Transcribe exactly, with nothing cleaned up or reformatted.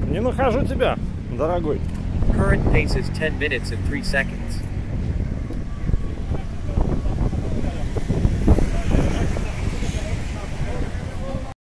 Не нахожу тебя, дорогой. Current pace is ten minutes and three seconds.